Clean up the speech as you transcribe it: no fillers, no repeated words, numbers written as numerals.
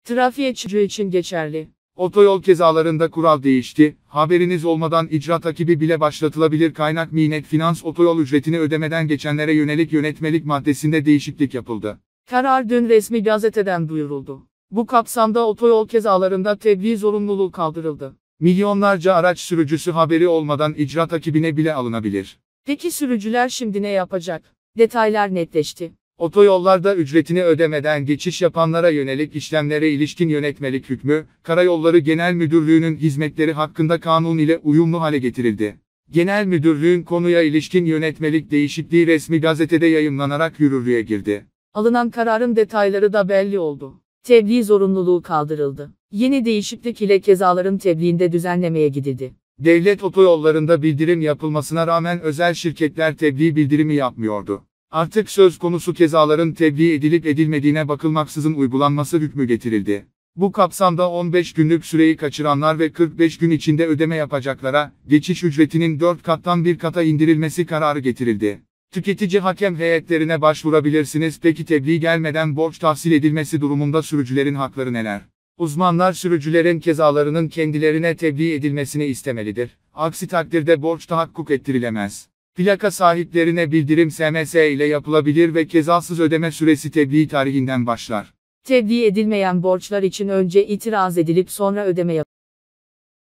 Trafiğe çıkıcı için geçerli. Otoyol cezalarında kural değişti. Haberiniz olmadan icra takibi bile başlatılabilir. Kaynak Minet Finans otoyol ücretini ödemeden geçenlere yönelik yönetmelik maddesinde değişiklik yapıldı. Karar dün resmi gazeteden duyuruldu. Bu kapsamda otoyol cezalarında tebliğ zorunluluğu kaldırıldı. Milyonlarca araç sürücüsü haberi olmadan icra takibine bile alınabilir. Peki sürücüler şimdi ne yapacak? Detaylar netleşti. Otoyollarda ücretini ödemeden geçiş yapanlara yönelik işlemlere ilişkin yönetmelik hükmü, Karayolları Genel Müdürlüğü'nün hizmetleri hakkında kanun ile uyumlu hale getirildi. Genel Müdürlüğün konuya ilişkin yönetmelik değişikliği resmi gazetede yayımlanarak yürürlüğe girdi. Alınan kararın detayları da belli oldu. Tebliğ zorunluluğu kaldırıldı. Yeni değişiklik ile cezaların tebliğinde düzenlemeye gidildi. Devlet otoyollarında bildirim yapılmasına rağmen özel şirketler tebliğ bildirimi yapmıyordu. Artık söz konusu cezaların tebliğ edilip edilmediğine bakılmaksızın uygulanması hükmü getirildi. Bu kapsamda 15 günlük süreyi kaçıranlar ve 45 gün içinde ödeme yapacaklara, geçiş ücretinin 4 kattan 1 kata indirilmesi kararı getirildi. Tüketici hakem heyetlerine başvurabilirsiniz. Peki tebliğ gelmeden borç tahsil edilmesi durumunda sürücülerin hakları neler? Uzmanlar sürücülerin cezalarının kendilerine tebliğ edilmesini istemelidir. Aksi takdirde borç tahakkuk ettirilemez. Plaka sahiplerine bildirim SMS ile yapılabilir ve cezasız ödeme süresi tebliğ tarihinden başlar. Tebliğ edilmeyen borçlar için önce itiraz edilip sonra ödeme yapılır.